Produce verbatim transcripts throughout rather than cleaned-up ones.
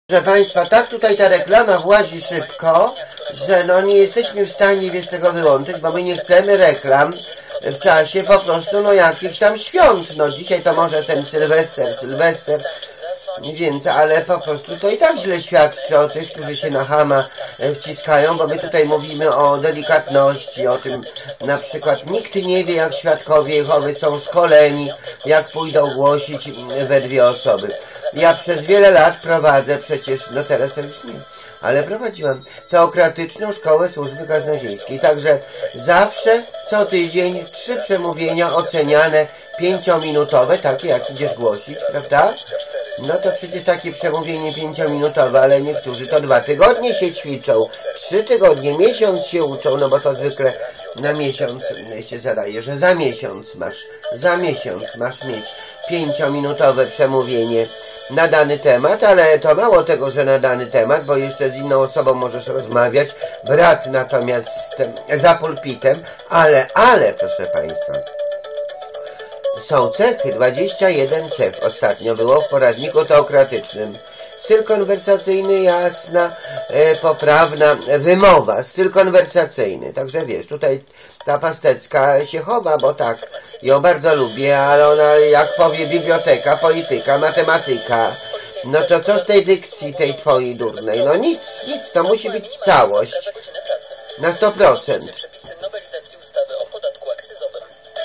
Proszę Państwa, tak tutaj ta reklama włazi szybko, że no nie jesteśmy w stanie wiesz tego wyłączyć, bo my nie chcemy reklam w czasie po prostu no jakichś tam świąt. No dzisiaj to może ten Sylwester, Sylwester, nie więcej, ale po prostu to i tak źle świadczy o tych, którzy się na chama wciskają, bo my tutaj mówimy o delikatności, o tym na przykład nikt nie wie, jak świadkowie Jehowy są szkoleni, jak pójdą głosić we dwie osoby. Ja przez wiele lat prowadzę przecież, no teraz to już nie, ale prowadziłam teokratyczną szkołę służby kaznodziejskiej. Także zawsze, co tydzień, trzy przemówienia oceniane pięciominutowe, takie jak idziesz głosić, prawda? No to przecież takie przemówienie pięciominutowe, ale niektórzy to dwa tygodnie się ćwiczą, trzy tygodnie, miesiąc się uczą, no bo to zwykle na miesiąc się zadaje, że za miesiąc masz, za miesiąc masz mieć pięciominutowe przemówienie na dany temat, ale to mało tego, że na dany temat, bo jeszcze z inną osobą możesz rozmawiać, brat natomiast za pulpitem, ale, ale, proszę Państwa, są cechy, dwadzieścia jeden cech ostatnio było w poradniku teokratycznym. Styl konwersacyjny, jasna, e, poprawna wymowa, styl konwersacyjny. Także wiesz, tutaj ta Pastecka się chowa, bo tak, ją bardzo lubię, ale ona jak powie biblioteka, polityka, matematyka, no to co z tej dykcji tej twojej durnej? No nic, nic, to musi być całość. Na sto procent. Przepisy nowelizacji ustawy o podatku akcyzowym.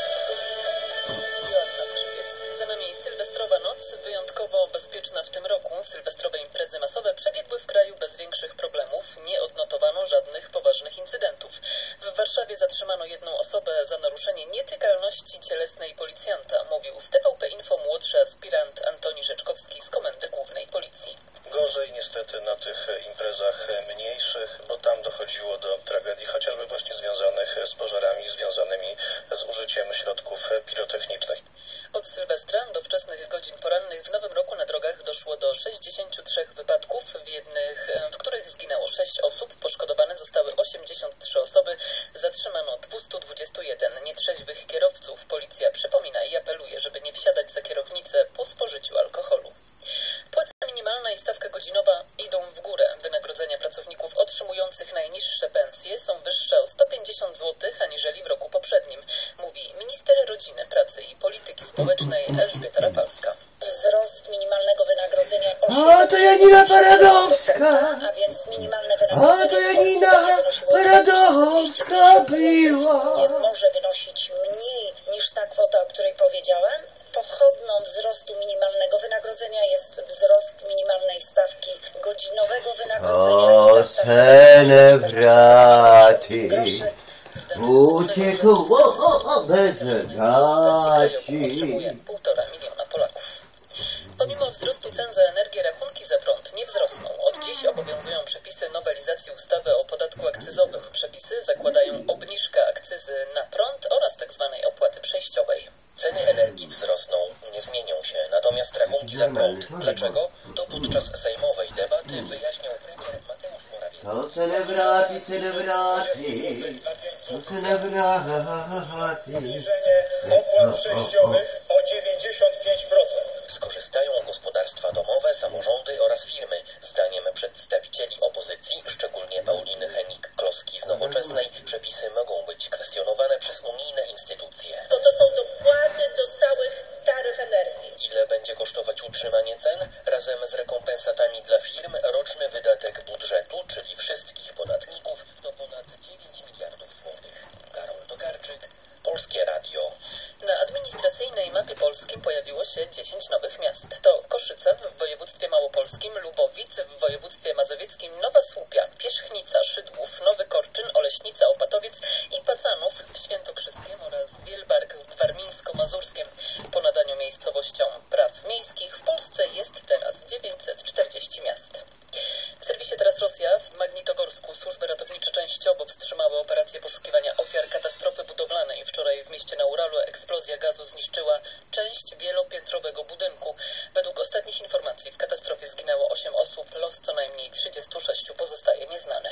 Za nami sylwestrowa noc, wyjątkowo bezpieczna w tym roku. Sylwestrowe imprezy masowe przebiegły w kraju bez większych problemów. Nie odnotowano żadnych poważnych incydentów. W Warszawie zatrzymano jedną osobę za naruszenie nietykalności cielesnej policjanta. Mówił w T V P Info młodszy aspirant Antoni Rzeczkowski z Komendy Głównej Policji. Gorzej niestety na tych imprezach mniejszych, bo tam dochodziło do tragedii chociażby właśnie związanych z pożarami, związanymi z użyciem środków pirotechnicznych. Od Sylwestra do wczesnych godzin porannych w Nowym Roku na drogach doszło do sześćdziesięciu trzech wypadków, w jednych, w których zginęło sześć osób, poszkodowane zostały osiemdziesiąt trzy osoby, zatrzymano dwieście dwadzieścia jeden nietrzeźwych kierowców. Policja przypomina i apeluje, żeby nie wsiadać za kierownicę po spożyciu alkoholu. Płaca minimalna i stawka godzinowa idą w górę. Wynagrodzenia pracowników otrzymujących najniższe pensje są wyższe o sto pięćdziesiąt złotych aniżeli w roku poprzednim, mówi minister rodziny, pracy i polityki społecznej Elżbieta Rafalska. Wzrost minimalnego wynagrodzenia O, to Janina Paradowska! A więc minimalne wynagrodzenie O, to Janina Paradowska była! Nie może wynosić mniej niż ta kwota, o której powiedziałam. Pochodną wzrostu minimalnego wynagrodzenia jest wzrost minimalnej stawki godzinowego wynagrodzenia. O, celebrati, uciekł bez gaci. Otrzymuje półtora miliona Polaków. Pomimo wzrostu cen za energię rachunki za prąd nie wzrosną. Od dziś obowiązują przepisy nowelizacji ustawy o podatku akcyzowym. Przepisy zakładają obniżkę akcyzy na prąd oraz tzw. opłaty przejściowej. Ceny energii wzrosną, nie zmienią się, natomiast rachunki za prąd. Dlaczego? To podczas sejmowej debaty wyjaśniał premier Mateusz Morawiecki. O, celebrati, celebrati, o, celebrati. Obniżenie opłat przejściowych o dziewięćdziesiąt pięć procent. Skorzystają gospodarstwa domowe, samorządy oraz firmy. Zdaniem przedstawicieli opozycji, szczególnie Pauliny Henik-Kloski z Nowoczesnej, przepisy mogą być kwestionowane przez unijne instytucje. Bo to są dopłaty do stałych taryf energii. Ile będzie kosztować utrzymanie cen? Razem z rekompensatami dla firm roczny wydatek budżetu, czyli wszystkich podatników, to ponad dziewięć miliardów złotych. Karol Tokarczyk, Polskie Radio. Na administracyjnej mapie Polski pojawiło się dziesięć nowych miast. To Koszyce w województwie małopolskim, Lubowic w województwie mazowieckim, Nowa Słupia, Pierzchnica, Szydłów, Nowy Korczyn, Oleśnica, Opatowiec i Pacanów w Świętokrzyskiem oraz Wielbark w Warmińsko-Mazurskiem. Po nadaniu miejscowościom praw miejskich w Polsce jest teraz dziewięćset czterdzieści miast. W serwisie Teraz Rosja w Magnitogorsku służby ratownicze częściowo wstrzymały operację poszukiwania ofiar katastrofy budowlanej. Wczoraj w mieście na Uralu eksplozja gazu zniszczyła część wielopiętrowego budynku. Według ostatnich informacji w katastrofie zginęło osiem osób, los co najmniej trzydziestu sześciu pozostaje nieznany.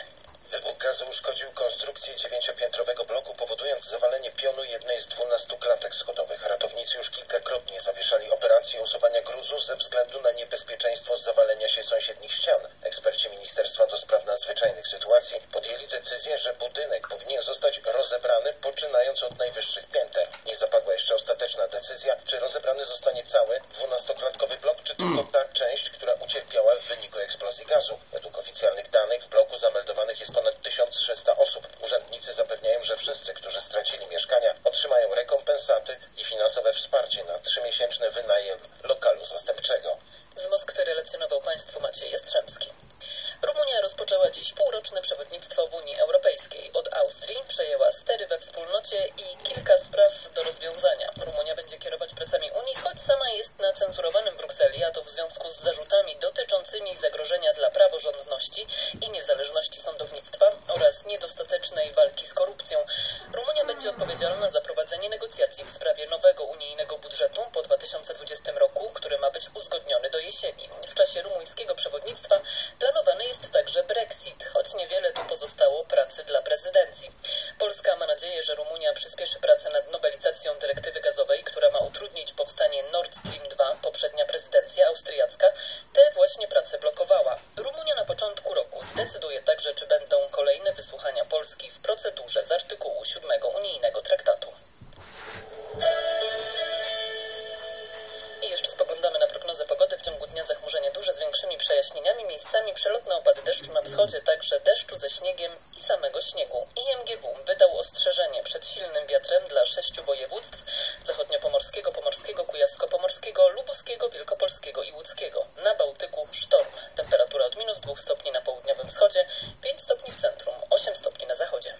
Wybuch gazu uszkodził konstrukcję dziewięciopiętrowego bloku, powodując zawalenie pionu jednej z dwunastu klatek schodowych. Ratownicy już kilkakrotnie zawieszali operację usuwania gruzu ze względu na niebezpieczeństwo zawalenia się sąsiednich ścian. Eksperci Ministerstwa do Spraw Nadzwyczajnych Sytuacji podjęli decyzję, że budynek powinien zostać rozebrany, poczynając od najwyższych pięter. Nie zapadła jeszcze ostateczna decyzja, czy rozebrany zostanie cały dwunastoklatkowy blok, czy tylko ta część, która ucierpiała w wyniku eksplozji gazu. Według oficjalnych danych w bloku zameldowanych jest ponad tysiąc trzysta osób. Urzędnicy zapewniają, że wszyscy, którzy stracili mieszkania, otrzymają rekompensaty i finansowe wsparcie na trzymiesięczny wynajem lokalu zastępczego. Z Moskwy relacjonował Państwu Maciej Jastrzębski. Rumunia rozpoczęła dziś półroczne przewodnictwo w Unii Europejskiej. Od Austrii przejęła stery we wspólnocie i kilka spraw do rozwiązania. Rumunia będzie kierować pracami Unii, choć sama jest na cenzurowanym Brukseli, a to w związku z zarzutami dotyczącymi zagrożenia dla praworządności i niezależności sądownictwa oraz niedostatecznej walki z korupcją. Rumunia będzie odpowiedzialna za prowadzenie negocjacji w sprawie nowego unijnego budżetu po dwa tysiące dwudziestym roku, który ma być uzgodniony do jesieni. W czasie rumuńskiego przewodnictwa planowany jest także Brexit, choć niewiele tu pozostało pracy dla prezydencji. Polska ma nadzieję, że Rumunia przyspieszy pracę nad nowelizacją dyrektywy gazowej, która ma utrudnić powstanie Nord Stream dwa. Poprzednia prezydencja austriacka te właśnie prace blokowała. Rumunia na początku roku zdecyduje także, czy będą kolejne wysłuchania Polski w procedurze z artykułu siódmego unijnego traktatu. I jeszcze spoglądamy na prognozę pogody. W ciągu dnia zachmurzenie duże z większymi przejaśnieniami, miejscami przelotne opady deszczu na wschodzie, także deszczu ze śniegiem i samego śniegu. I M G W wydał ostrzeżenie przed silnym wiatrem dla sześciu województw: zachodniopomorskiego, pomorskiego, kujawsko-pomorskiego, lubuskiego, wielkopolskiego i łódzkiego. Na Bałtyku sztorm. Temperatura od minus dwóch stopni na południowym wschodzie, pięć stopni w centrum, osiem stopni na zachodzie.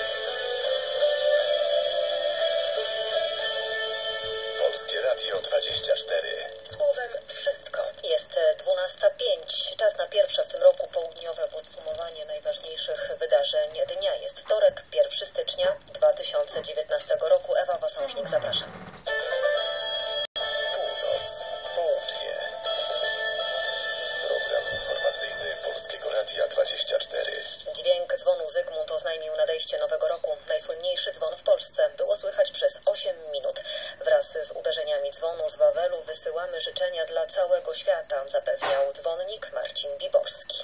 Polskie Radio dwadzieścia cztery. Słowem wszystko. Jest dwunasta pięć. Czas na pierwsze w tym roku południowe podsumowanie najważniejszych wydarzeń dnia. Jest wtorek, pierwszego stycznia dwa tysiące dziewiętnastego roku. Ewa Wasążnik, zapraszam. Północ, południe. Program informacyjny Polskiego Radia dwadzieścia cztery. Dźwięk dzwonu Zygmunt oznajmił nadejście nowego roku. Najsłynniejszy dzwon w Polsce. Było słychać przez osiem minut. Wraz z uderzeniami dzwonu z Wawelu wysyłamy życzenia dla całego świata, zapewniał dzwonnik Marcin Biborski.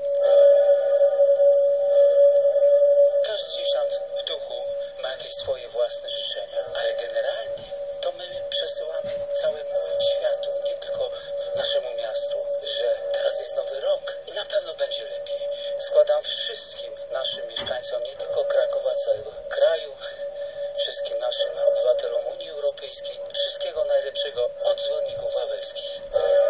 Każdy gdzieś tam w duchu ma jakieś swoje własne życzenia, ale generalnie to my przesyłamy całemu światu, nie tylko naszemu miastu, że teraz jest nowy rok i na pewno będzie lepiej. Składam wszystkim naszym mieszkańcom, nie tylko Krakowa, całego kraju, wszystkim naszym obywatelom Unii Europejskiej wszystkiego najlepszego od dzwonników wawelskich.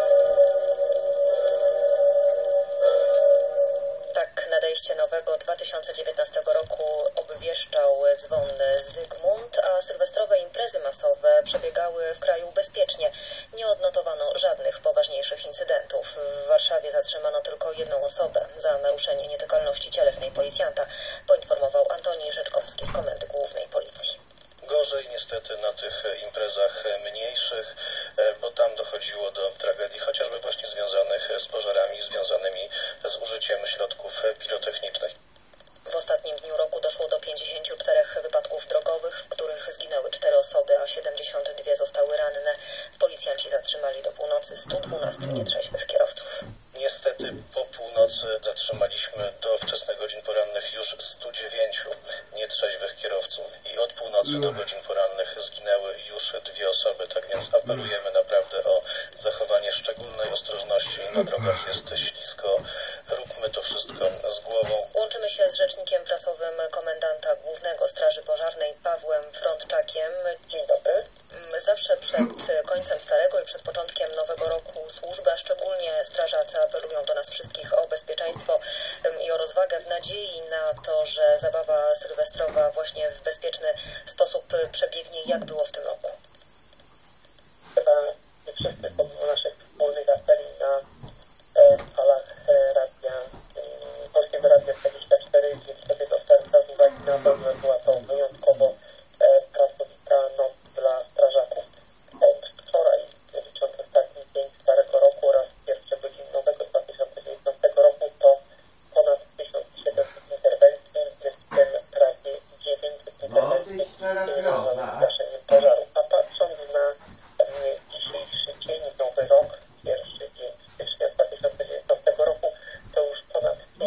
Tak nadejście nowego dwa tysiące dziewiętnastego roku obwieszczał dzwon Zygmunt, a sylwestrowe imprezy masowe przebiegały w kraju bezpiecznie. Nie odnotowano żadnych poważniejszych incydentów. W Warszawie zatrzymano tylko jedną osobę za naruszenie nietykalności cielesnej policjanta, poinformował Antoni Rzeczkowski z Komendy Głównej Policji. Gorzej niestety na tych imprezach mniejszych, bo tam dochodziło do tragedii chociażby właśnie związanych z pożarami, związanymi z użyciem środków pirotechnicznych. W ostatnim dniu roku doszło do pięćdziesięciu czterech wypadków drogowych, w których zginęły cztery osoby, a siedemdziesiąt dwie zostały ranne. Policjanci zatrzymali do północy stu dwunastu nietrzeźwych kierowców. Niestety po północy zatrzymaliśmy do wczesnych godzin porannych już stu dziewięciu nietrzeźwych kierowców i od północy do godzin porannych zginęły już dwie osoby. Tak więc apelujemy naprawdę o zachowanie szczególnej ostrożności. Na drogach jest ślisko. Róbmy to wszystko z głową. Łączymy się z rzecznikiem prasowym komendanta głównego Straży Pożarnej Pawłem Frądczakiem. Dzień dobry. Zawsze przed końcem starego i przed początkiem nowego roku służby, a szczególnie strażacy apelują do nas wszystkich o bezpieczeństwo i o rozwagę w nadziei na to, że zabawa sylwestrowa właśnie w bezpieczny sposób przebiegnie. Jak było w tym roku? Chyba wszyscy pomimo naszych wspólnych apeli na falach radia, Polskiego Radia dwadzieścia cztery, wzięli sobie do serca z uwagi na to, że była to wyjątkowo pracowita noc dla strażaków. Od wczoraj, licząc ostatni dzień starego roku oraz pierwsze godziny nowego dwa tysiące dziewiętnastego roku, to ponad tysiąc siedemset interwencji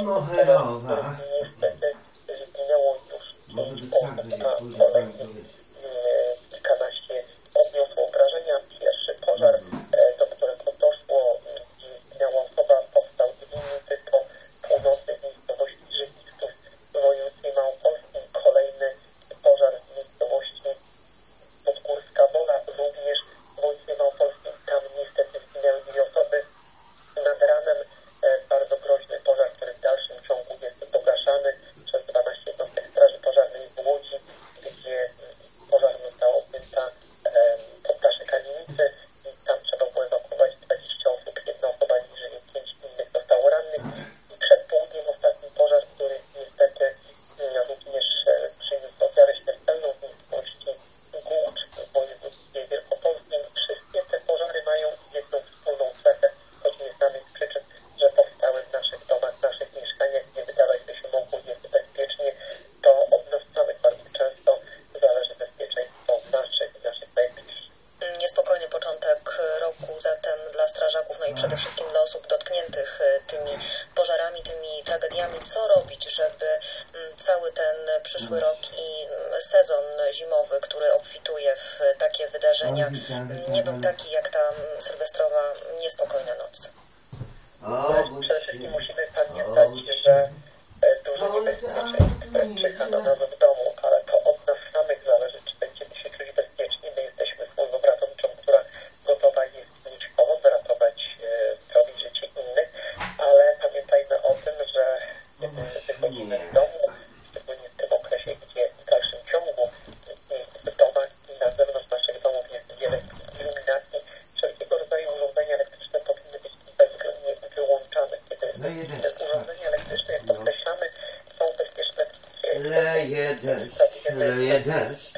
Moherowa. Niestety zginęło już pięć osób, a kolejnych kilkanaście odniosło obrażenia. Pierwszy pożar, do którego doszło, gdzie zginęła osoba, powstał dwie minuty po północnej miejscowości Żywicków w województwie małopolskim. Kolejny pożar w miejscowości Podgórska Wola, również w województwie małopolskim. Tam niestety zginęły dwie osoby. Nad ranem bardzo groźny pożar, który w dalszym ciągu jest pogaszany przez dwanaście jednostek Straży Pożarnej w Łodzi, gdzie pożar został odbyta poddasze kamienicy i tam trzeba było ewakuować dwadzieścia osób, jedna osoba nie żyje, pięć innych zostało rannych. I przed południem ostatni pożar, który niestety również przyniósł ofiarę śmiertelną w miejscowości Głócz w województwie wielkopolskim. Wszystkie te pożary mają jedną wspólną cechę, choć nie znamy z przyczyn, że powstały w naszych domach, w naszych mieszkaniach, gdzie wydawać by się mogło jest bezpiecznie. To od nas samych bardzo często zależy bezpieczeństwo naszych i naszych najbliższych. Niespokojny początek roku zatem dla strażaków, no i przede wszystkim dla osób dotkniętych tymi pożarami, tymi tragediami. Co robić, żeby cały ten przyszły rok i sezon zimowy, który obfituje w takie wydarzenia, nie był taki jak ta sylwestrowa niespokojna noc? Przede wszystkim musimy pamiętać, że dużo niebezpieczeństw czyha na nas w domu, ale to od nas samych zależy, czy będziemy się czuć bezpiecznie. My jesteśmy służbą ratowniczą, która gotowa jest mieć pomoc, ratować, zrobić życie innych, ale pamiętajmy o tym, że kiedy wychodzimy z domu, szczególnie w tym okresie, gdzie w dalszym ciągu w domach i na zewnątrz naszych domów jest wiele iluminacji, wszelkiego rodzaju urządzenia elektryczne powinny być bezwzględnie wyłączane. Kiedy te urządzenia elektryczne, jak podkreślamy, są bezpieczne. Leje deszcz, leje deszcz,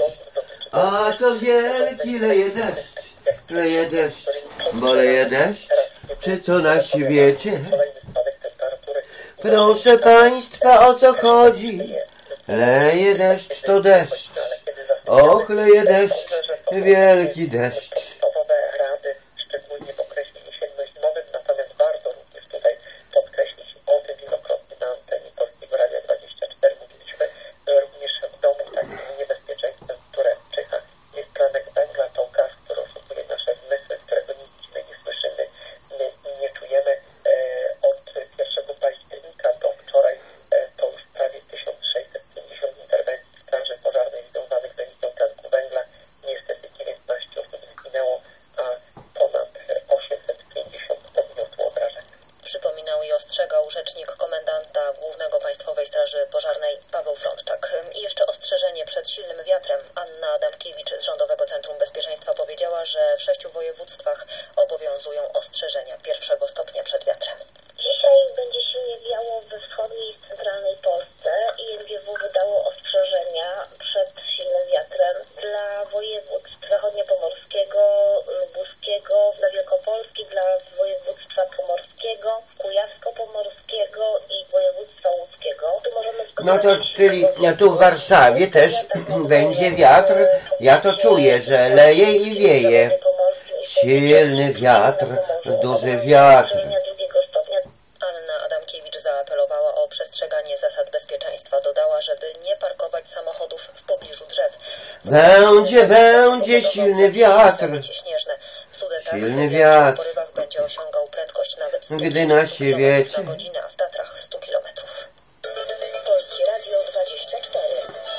a to wielki leje deszcz, leje deszcz, bo leje deszcz, czy co na świecie? Kolejny spadek temperatury. Proszę Państwa, o co chodzi? Leje deszcz to deszcz, och leje deszcz, wielki deszcz. Podstawowe rady, szczególnie w okresie jesienno-zimowym, natomiast warto również tutaj podkreślić, o tym wielokrotnie na antenie Polskiego Radia dwadzieścia cztery mówiliśmy, że również w domu takim niebezpieczeństwem, które czyha, jest tlenek węgla, to gaz, który oszukuje nasze zmysły, którego nie widzimy, nie słyszymy, nie, nie czujemy. Od pierwszego października do wczoraj to już prawie tysiąc sześćset pięćdziesiąt interwencji Straży Pożarnej związanych z emisją tlenku węgla. Niestety dziewiętnaście osób zginęło, a ponad osiemset pięćdziesiąt odniosło obrażenia. Przypominał i ostrzegał rzecznik komendanta Głównego Państwowej Straży Pożarnej Paweł Frądczak. I jeszcze ostrzeżenie przed silnym wiatrem. Anna Adamkiewicz z Rządowego Centrum Bezpieczeństwa powiedziała, że w sześciu województwach obowiązują ostrzeżenia pierwszego stopnia przed wiatrem. Dzisiaj będzie silnie wiało we wschodniej i centralnej Polsce i N G W wydało ostrzeżenia przed silnym wiatrem dla województw zachodniopomorskiego, lubuskiego, dla Wielkopolski, dla województwa pomorskiego, kujawsko-pomorskiego i województwa łódzkiego. Tu możemy No to czyli tu w Warszawie też będzie wiatr, ja to czuję, że leje i wieje. Silny wiatr, duży wiatr. Anna Adamkiewicz zaapelowała o przestrzeganie zasad bezpieczeństwa. Dodała, żeby nie parkować samochodów w pobliżu drzew. Będzie, będzie silny wiatr. Silny wiatr. W porywach będzie osiągał prędkość nawet sto Gdy na świecie. na godzinę, a w Tatrach sto kilometrów. Polskie Radio dwadzieścia cztery.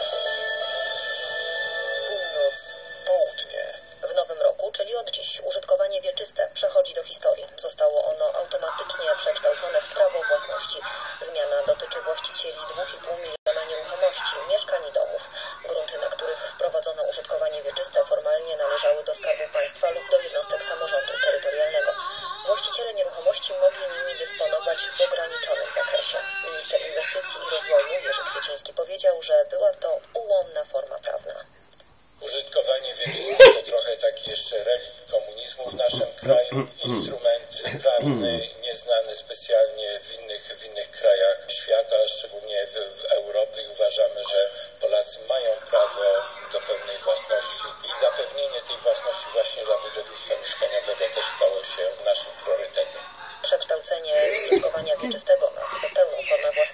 Północ, południe. W nowym roku, czyli od dziś, użytkowanie wieczyste przechodzi do historii. Zostało ono automatycznie przekształcone w prawo własności. Zmiana dotyczy właścicieli dwa i pół miliona nieruchomości, mieszkań i domów. Grunty, na których wprowadzono użytkowanie wieczyste, formalnie należały do Skarbu Państwa lub do jednostek samorządu terytorialnego. Właściciele nieruchomości mogli nimi dysponować w ograniczonym zakresie. Minister Inwestycji i Rozwoju Jerzy Kwieciński powiedział, że była to ułomna forma prawna. Użytkowanie wieczyste to trochę taki jeszcze relikt komunizmu w naszym kraju, instrument prawny nieznany specjalnie w innych, w innych krajach świata, szczególnie w, w Europie, i uważamy, że Polacy mają prawo do pełnej własności i zapewnienie tej własności właśnie dla budownictwa mieszkaniowego też stało się naszym priorytetem. Przekształcenie z użytkowania wieczystego na pełną formę własności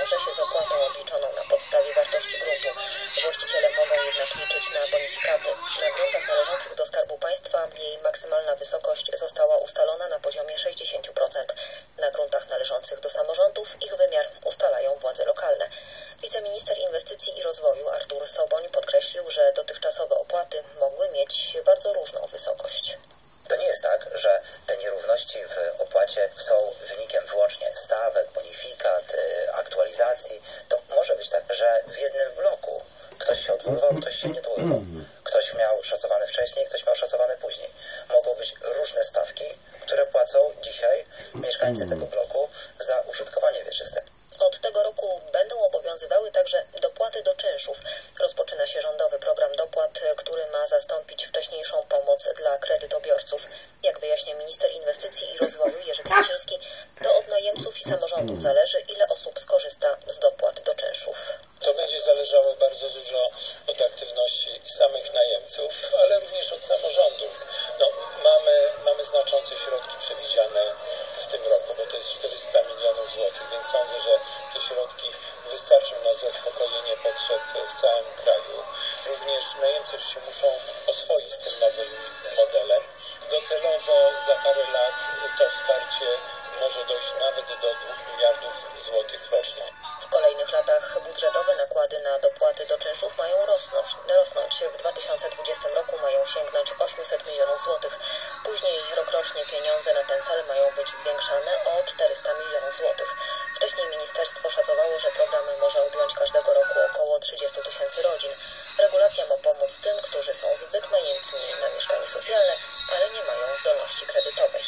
wiąże się z opłatą obliczoną na podstawie wartości gruntu. Właściciele mogą jednak liczyć na bonifikaty. Na gruntach należących do Skarbu Państwa jej maksymalna wysokość została ustalona na poziomie sześćdziesiąt procent. Na gruntach należących do samorządów ich wymiar ustalają władze lokalne. Wiceminister Inwestycji i Rozwoju Artur Soboń podkreślił, że dotychczasowe opłaty mogły mieć bardzo różną wysokość. To nie jest tak, że te nierówności w opłacie są wynikiem wyłącznie stawek, bonifikat, aktualizacji. To może być tak, że w jednym bloku ktoś się odwoływał, ktoś się nie odwoływał. Ktoś miał szacowane wcześniej, ktoś miał szacowane później. Mogą być różne stawki, które płacą dzisiaj mieszkańcy tego bloku za użytkowanie wieczyste. Od tego roku będą obowiązywały także dopłaty do czynszów. Rozpoczyna się rządowy program dopłat, który ma zastąpić wcześniejszą pomoc dla kredytobiorców. Jak wyjaśnia minister inwestycji i rozwoju Jerzy Kwieciński, to od najemców i samorządów zależy, ile osób skorzysta z dopłat do czynszów. To będzie zależało bardzo dużo od aktywności samych najemców, ale również od samorządów. No, mamy, mamy znaczące środki przewidziane w tym roku, bo to jest czterysta milionów złotych, więc sądzę, że te środki wystarczą na zaspokojenie potrzeb w całym kraju. Również najemcy się muszą oswoić z tym nowym modelem. Docelowo za parę lat to wsparcie może dojść nawet do dwóch miliardów złotych rocznie. W kolejnych latach budżetowe nakłady na dopłaty do czynszów mają rosnąć. rosnąć. W dwa tysiące dwudziestym roku mają sięgnąć osiemset milionów złotych. Później rokrocznie pieniądze na ten cel mają być zwiększane o czterysta milionów złotych. Wcześniej ministerstwo szacowało, że program może objąć każdego roku około trzydzieści tysięcy rodzin. Regulacja ma pomóc tym, którzy są zbyt majętni na mieszkanie socjalne, ale nie mają zdolności kredytowej.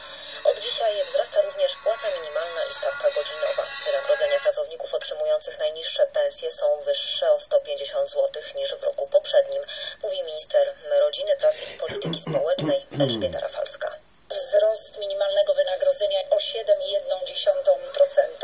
Od dzisiaj wzrasta również płaca minimalna i stawka godzinowa. Wynagrodzenia pracowników otrzymujących najniższe pensje są wyższe o sto pięćdziesiąt złotych niż w roku poprzednim, mówi minister Rodziny, Pracy i Polityki Społecznej Elżbieta Rafalska. Wzrost minimalnego wynagrodzenia o siedem przecinek jeden procent,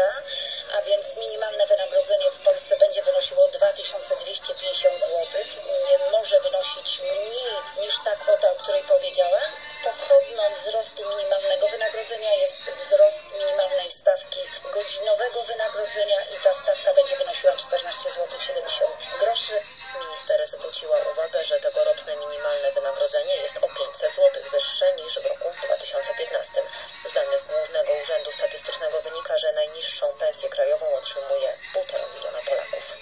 a więc minimalne wynagrodzenie w Polsce będzie wynosiło dwa tysiące dwieście pięćdziesiąt złotych. Nie może wynosić mniej niż ta kwota, o której powiedziałem. Pochodną wzrostu minimalnego wynagrodzenia jest wzrost minimalnej stawki godzinowego wynagrodzenia i ta stawka będzie wynosiła czternaście złotych siedemdziesiąt groszy. Minister zwróciła uwagę, że tegoroczne minimalne wynagrodzenie jest o pięćset złotych wyższe niż w roku dwa tysiące piętnastym. Z danych Głównego Urzędu Statystycznego wynika, że najniższą pensję krajową otrzymuje półtora miliona Polaków.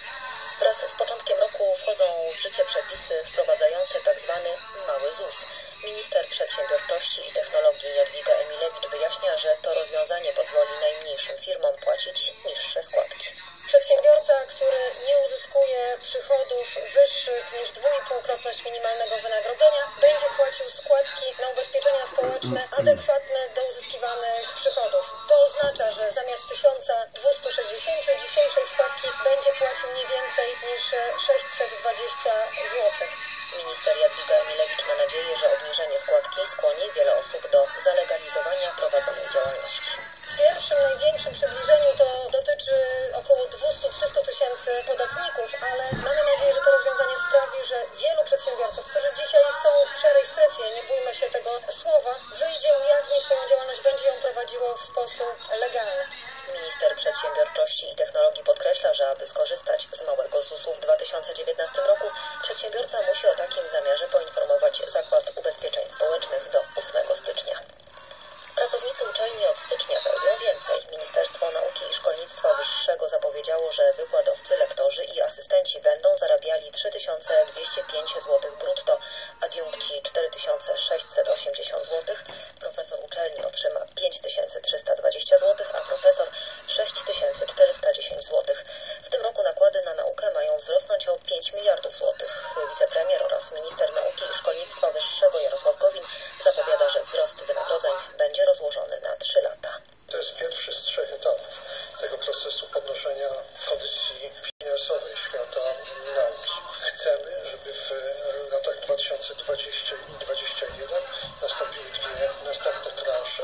Wraz z początkiem roku wchodzą w życie przepisy wprowadzające tzw. mały ZUS. Minister Przedsiębiorczości i Technologii Jadwiga Emilewicz wyjaśnia, że to rozwiązanie pozwoli najmniejszym firmom płacić niższe składki. Przedsiębiorca, który nie uzyskuje przychodów wyższych niż dwuipółkrotność minimalnego wynagrodzenia, będzie płacił składki na ubezpieczenia społeczne adekwatne do uzyskiwanych przychodów. To oznacza, że zamiast tysiąc dwieście sześćdziesiąt dzisiejszej składki będzie płacił nie więcej niż sześćset dwadzieścia złotych. Minister Jadwiga Emilewicz ma nadzieję, że obniżenie składki skłoni wiele osób do zalegalizowania prowadzonej działalności. W pierwszym, największym przybliżeniu to dotyczy około dwieście do trzystu tysięcy podatników, ale mamy nadzieję, że to rozwiązanie sprawi, że wielu przedsiębiorców, którzy dzisiaj są w szarej strefie, nie bójmy się tego słowa, wyjdzie, ujawni swoją działalność, będzie ją prowadziło w sposób legalny. Minister Przedsiębiorczości i Technologii podkreśla, że aby skorzystać z małego zusu w dwa tysiące dziewiętnastym roku, przedsiębiorca musi o takim zamiarze poinformować Zakład Ubezpieczeń Społecznych do ósmego stycznia. Pracownicy uczelni od stycznia zarobią więcej. Ministerstwo Nauki i Szkolnictwa Wyższego zapowiedziało, że wykładowcy, lektorzy i asystenci będą zarabiali trzy tysiące dwieście pięć złotych brutto, adiunkci cztery tysiące sześćset osiemdziesiąt złotych, profesor uczelni otrzyma pięć tysięcy trzysta dwadzieścia złotych, a profesor sześć tysięcy czterysta dziesięć złotych. W tym roku nakłady na naukę mają wzrosnąć o pięć miliardów złotych. Wicepremier oraz minister Nauki i Szkolnictwa Wyższego Jarosław Gowin zapowiada, że wzrost wynagrodzeń będzie rozłożony na trzy lata. To jest pierwszy z trzech etapów tego procesu podnoszenia kondycji finansowej świata nauki. Chcemy, żeby w latach dwa tysiące dwudziestym i dwa tysiące dwudziestym pierwszym nastąpiły dwie następne transze.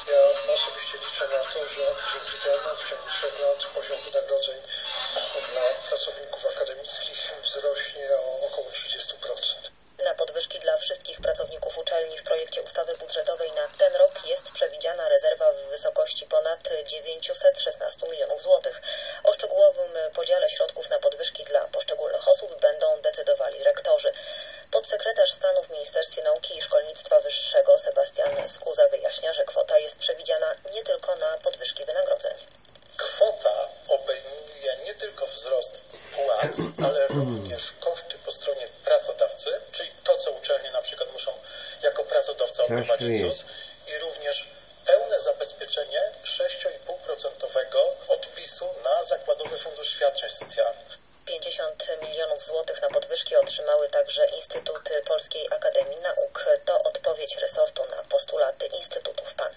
Ja osobiście liczę na to, że dzięki temu w ciągu trzech lat poziom wynagrodzeń dla pracowników akademickich wzrośnie o około trzydzieści procent. Na podwyżki dla wszystkich pracowników uczelni w projekcie ustawy budżetowej na ten rok jest przewidziana rezerwa w wysokości ponad dziewięćset szesnaście milionów złotych. O szczegółowym podziale środków na podwyżki dla poszczególnych osób będą decydowali rektorzy. Podsekretarz stanu w Ministerstwie Nauki i Szkolnictwa Wyższego Sebastian Skuza wyjaśnia, że kwota jest przewidziana nie tylko na podwyżki wynagrodzeń. Kwota obejmuje nie tylko wzrost płac, ale również koszty po stronie pracodawcy, czyli to, co uczelnie na przykład muszą jako pracodawca odprowadzić Z U S i również pełne zabezpieczenie sześć i pół procent odpisu na Zakładowy Fundusz Świadczeń Socjalnych. pięćdziesiąt milionów złotych na podwyżki otrzymały także Instytuty Polskiej Akademii Nauk. To odpowiedź resortu na postulaty Instytutów P A N.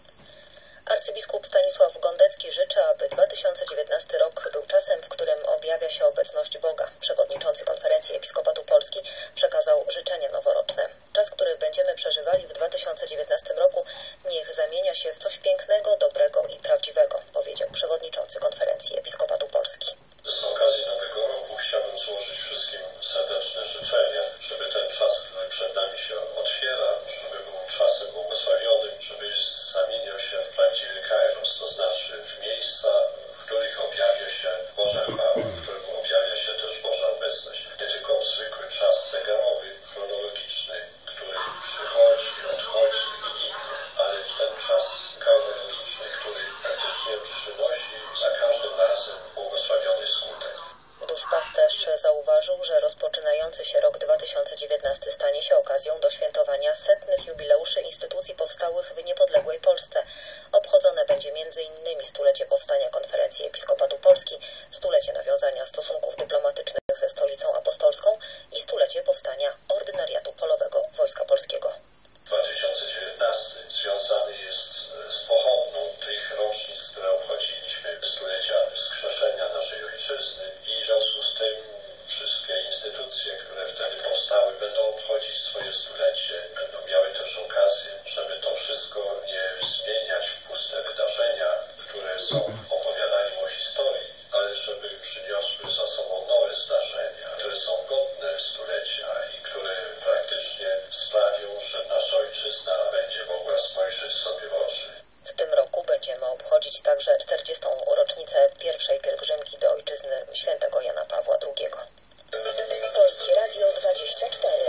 Arcybiskup Stanisław Gondecki życzy, aby dwa tysiące dziewiętnasty rok był czasem, w którym objawia się obecność Boga. Przewodniczący Konferencji Episkopatu Polski przekazał życzenia noworoczne. Czas, który będziemy przeżywali w dwa tysiące dziewiętnastym roku, niech zamienia się w coś pięknego, dobrego i prawdziwego, powiedział przewodniczący Konferencji Episkopatu Polski. Z okazji Nowego Roku chciałbym złożyć wszystkim serdeczne życzenia, żeby ten czas, który przed nami się otwiera, żeby był czasem błogosławionym, żeby zamieniał się w prawdziwy kairos, to znaczy w miejsca, w których objawia się Boża chwała, w którym objawia się też Boża obecność. Nie tylko w zwykły czas zegarowy, chronologiczny, który przychodzi, odchodzi i ginie, ale w ten czas chronologiczny, który praktycznie przynosi za każdym razem błogosławiony skutek. Duszpasterz zauważył, że rozpoczynający się rok dwa tysiące dziewiętnasty stanie się okazją do świętowania setnych jubileuszy instytucji powstałych w niepodległej Polsce. Obchodzone będzie między innymi stulecie powstania Konferencji Episkopatu Polski, stulecie nawiązania stosunków dyplomatycznych ze Stolicą Apostolską i stulecie powstania Ordynariatu Polowego Wojska Polskiego. dwa tysiące dziewiętnasty związany jest z pochodną tych rocznic, które obchodziliśmy, stulecia wskrzeszenia naszej ojczyzny i w związku z tym wszystkie instytucje, które wtedy powstały, będą obchodzić swoje stulecie, będą miały też okazję, żeby to wszystko nie zmieniać w puste wydarzenia, które są opowiadaniem o historii, ale żeby przyniosły za sobą nowe zdarzenia, które są godne stulecia i które praktycznie sprawią, że nasza ojczyzna będzie mogła spojrzeć sobie w oczy. W tym roku będziemy obchodzić także czterdziestą rocznicę pierwszej pielgrzymki do ojczyzny świętego Jana Pawła drugiego. Polskie Radio dwadzieścia cztery.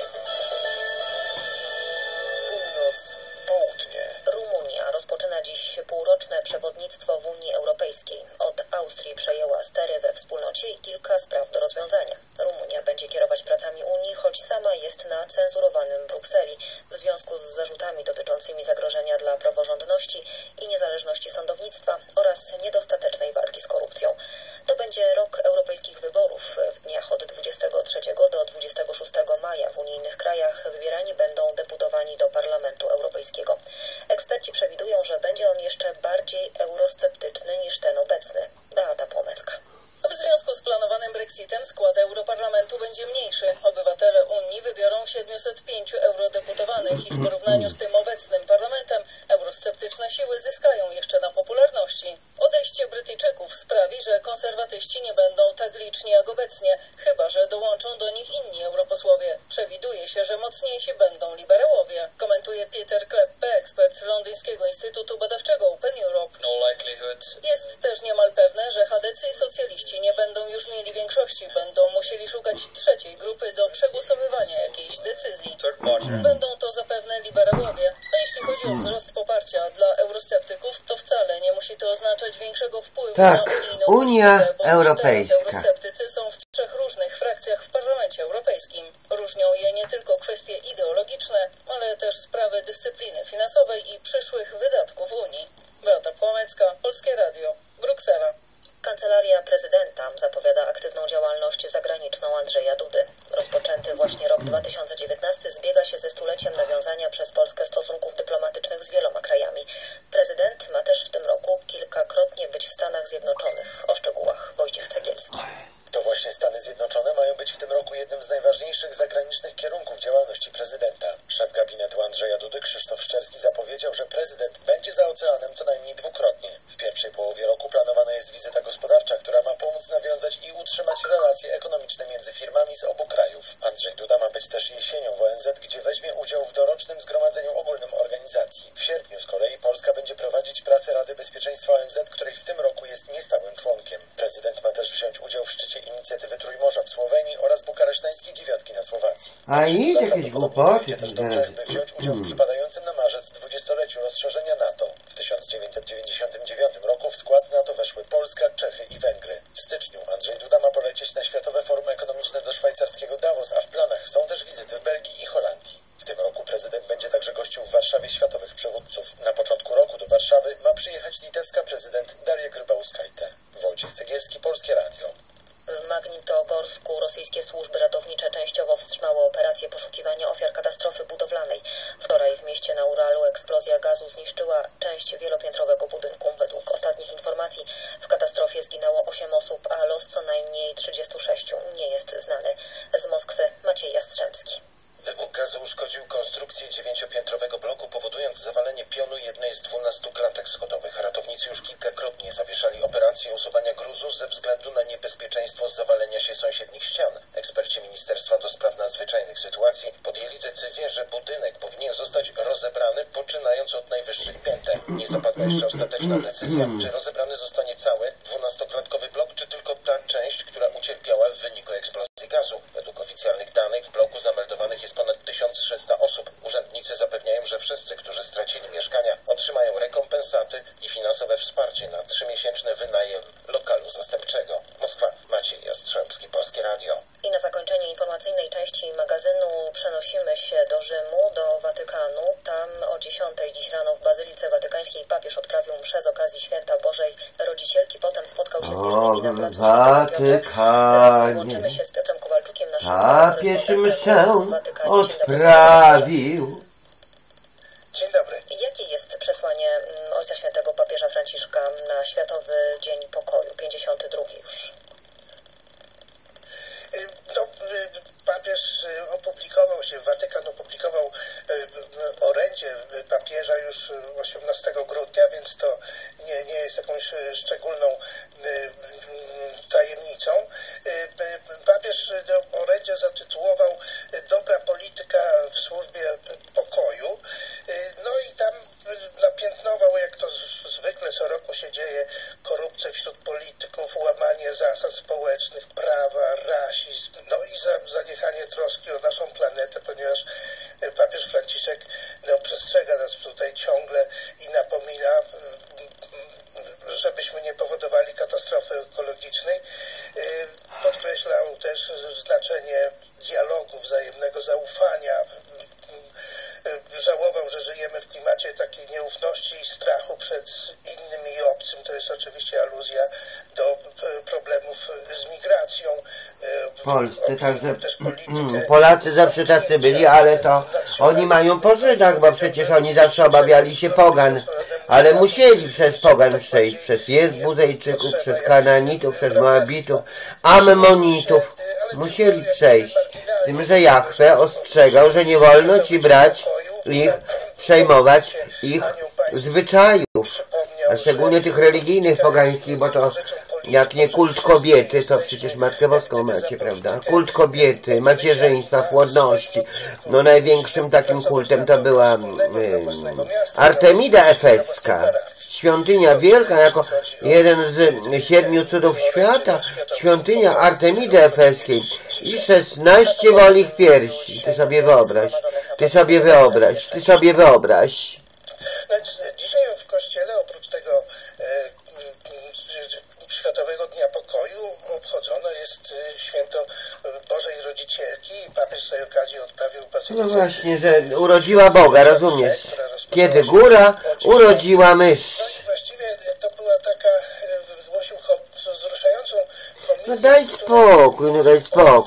Północ, południe. Rumunia rozpoczyna dziś półroczne przewodnictwo w Unii Europejskiej. Od Austrii przejęła stery we wspólnocie i kilka spraw do rozwiązania. Rumunia będzie kierować pracami Unii, choć sama jest na cenzurowanym Brukseli w związku z zarzutami dotyczącymi zagrożenia dla praworządności i niezależności sądownictwa oraz niedostatecznej walki z korupcją. To będzie rok europejskich wyborów. W dniach od dwudziestego trzeciego do dwudziestego szóstego maja w unijnych krajach wybierani będą deputowani do Parlamentu Europejskiego. Eksperci przewidują, że będzie on jeszcze bardziej eurosceptyczny niż ten obecny. Beata Płomecka. W związku z planowanym Brexitem skład Europarlamentu będzie mniejszy. Obywatele Unii wybiorą siedmiuset pięciu eurodeputowanych i w porównaniu z tym obecnym parlamentem eurosceptyczne siły zyskają jeszcze na popularności. Odejście Brytyjczyków sprawi, że konserwatyści nie będą tak liczni jak obecnie, chyba że dołączą do nich inni europosłowie. Przewiduje się, że mocniejsi będą liberałowie, komentuje Peter Kleppe, ekspert londyńskiego Instytutu Badawczego Open Europe. Jest też niemal pewne, że chadecy i socjaliści nie będą już mieli większości, będą musieli szukać trzeciej grupy do przegłosowywania jakiejś decyzji. Będą to zapewne liberałowie, a jeśli chodzi o wzrost poparcia dla eurosceptyków, to wcale nie musi to oznaczać większego wpływu tak, na unijną Unia politykę, bo Europejska. teraz eurosceptycy są w trzech różnych frakcjach w Parlamencie Europejskim. Różnią je nie tylko kwestie ideologiczne, ale też sprawy dyscypliny finansowej i przyszłych wydatków Unii. Beata Płomecka, Polskie Radio, Bruksela. Kancelaria Prezydenta zapowiada aktywną działalność zagraniczną Andrzeja Dudy. Rozpoczęty właśnie rok dwa tysiące dziewiętnasty zbiega się ze stuleciem nawiązania przez Polskę stosunków dyplomatycznych z wieloma krajami. Prezydent ma też w tym roku kilkakrotnie być w Stanach Zjednoczonych. O szczegółach Wojciech Cegielski. To właśnie Stany Zjednoczone mają być w tym roku jednym z najważniejszych zagranicznych kierunków działalności prezydenta. Szef gabinetu Andrzeja Dudy Krzysztof Szczerski zapowiedział, że prezydent będzie za oceanem co najmniej dwukrotnie. W pierwszej połowie roku planowana jest wizyta gospodarcza, która ma pomóc nawiązać i utrzymać relacje ekonomiczne między firmami z obu krajów. Andrzej Duda ma być też jesienią w O N Z, gdzie weźmie udział w dorocznym zgromadzeniu ogólnym organizacji. W sierpniu z kolei Polska będzie prowadzić pracę Rady Bezpieczeństwa O N Z, której w tym roku jest niestałym członkiem. Prezydent ma też wziąć udział w szczycie inicjatywy Trójmorza w Słowenii oraz bukaresztańskiej dziewiątki na Słowacji. A i jakieś głupoty. Też do Czech, by wziąć udział w przypadającym na marzec dwudziestoleciu rozszerzenia NATO. W tysiąc dziewięćset dziewięćdziesiątym dziewiątym roku w skład NATO weszły Polska, Czechy i Węgry. W styczniu Andrzej Duda ma polecieć na Światowe Forum Ekonomiczne do szwajcarskiego Davos, a w planach są też wizyty w Belgii i Holandii. W tym roku prezydent będzie także gościł w Warszawie światowych przywódców. Na początku roku do Warszawy ma przyjechać litewska prezydent Daria Grybauskaite. Wojciech Cegielski, Polskie Radio. W Magnitogorsku rosyjskie służby ratownicze częściowo wstrzymały operację poszukiwania ofiar katastrofy budowlanej. Wczoraj w mieście na Uralu eksplozja gazu zniszczyła część wielopiętrowego budynku. Według ostatnich informacji w katastrofie zginęło osiem osób, a los co najmniej trzydziestu sześciu nie jest znany. Z Moskwy Maciej Jastrzębski. Wybuch gazu uszkodził konstrukcję dziewięciopiętrowego bloku, powodując zawalenie pionu jednej z dwunastu klatek schodowych. Ratownicy już kilkakrotnie zawieszali operację usuwania gruzu ze względu na niebezpieczeństwo zawalenia się sąsiednich ścian. Eksperci Ministerstwa do Spraw Nadzwyczajnych Sytuacji podjęli decyzję, że budynek powinien zostać rozebrany, poczynając od najwyższych pięter. Nie zapadła jeszcze ostateczna decyzja, czy rozebrany zostanie cały dwunastoklatkowy blok, czy tylko ta część, która ucierpiała w wyniku eksplozji gazu. Według oficjalnych danych w bloku zameldowanych jest ponad tysiąc trzysta osób. Urzędnicy zapewniają, że wszyscy, którzy stracili mieszkania, otrzymają rekompensaty i finansowe wsparcie na trzymiesięczny wynajem lokalu zastępczego. Moskwa, Maciej Jastrzębski, Polskie Radio. I na zakończenie informacyjnej części magazynu przenosimy się do Rzymu, do Watykanu. Tam o dziesiątej dziś rano w Bazylice Watykańskiej papież odprawił mszę z okazji Święta Bożej Rodzicielki. Potem spotkał się z wiernymi na placu Świętego Piotra. Łączymy się z Piotrem Kowalczukiem, naszym Papież mszę odprawił. Dzień dobry. Jakie jest przesłanie Ojca Świętego papieża Franciszka na Światowy Dzień Pokoju, pięćdziesiąty drugi już? No, papież opublikował się, Watykan opublikował orędzie papieża już osiemnastego grudnia, więc to nie, nie jest jakąś szczególną tajemnicą. Papież orędzie zatytułował Dobra polityka w służbie pokoju. No i tam napiętnował, jak to zwykle co roku się dzieje, korupcję wśród polityków, łamanie zasad społecznych, prawa, rasizm, no i za, zaniechanie troski o naszą planetę, ponieważ papież Franciszek no, przestrzega nas tutaj ciągle i napomina, żebyśmy nie powodowali katastrofy ekologicznej. Podkreślał też znaczenie dialogu, wzajemnego zaufania. Żałował, że żyjemy w klimacie takiej nieufności i strachu przed innym i obcym. To jest oczywiście aluzja do problemów z migracją. W Polsce także Polacy zawsze tacy byli, ale to oni mają po Żydach, bo przecież oni zawsze obawiali się pogan, ale musieli przez pogan przejść, przez Jezbuzejczyków, przez Kananitów, przez Moabitów, Ammonitów, musieli przejść. Z tym, że Jahwe ostrzegał, że nie wolno ci brać ich, przejmować ich zwyczajów, a szczególnie tych religijnych, pogańskich, bo to jak nie kult kobiety, to przecież Matkę Boską macie, prawda? Kult kobiety, macierzyństwa, płodności. No największym takim kultem to była y, Artemida Efeska. Świątynia wielka, jako jeden z siedmiu cudów świata, świątynia Artemidy Efeskiej i szesnaście wolich piersi. Ty sobie wyobraź, ty sobie wyobraź, ty sobie wyobraź. Dzisiaj w kościele oprócz tego e, Światowego Dnia Pokoju obchodzone jest święto Bożej Rodzicielki i papież z tej okazji odprawił bazylice. No właśnie, że urodziła Boga, rozumiesz? Kiedy góra urodziła mysz. No i właściwie to była taka, głosił wzruszającą homilię. No daj spokój, no daj spokój.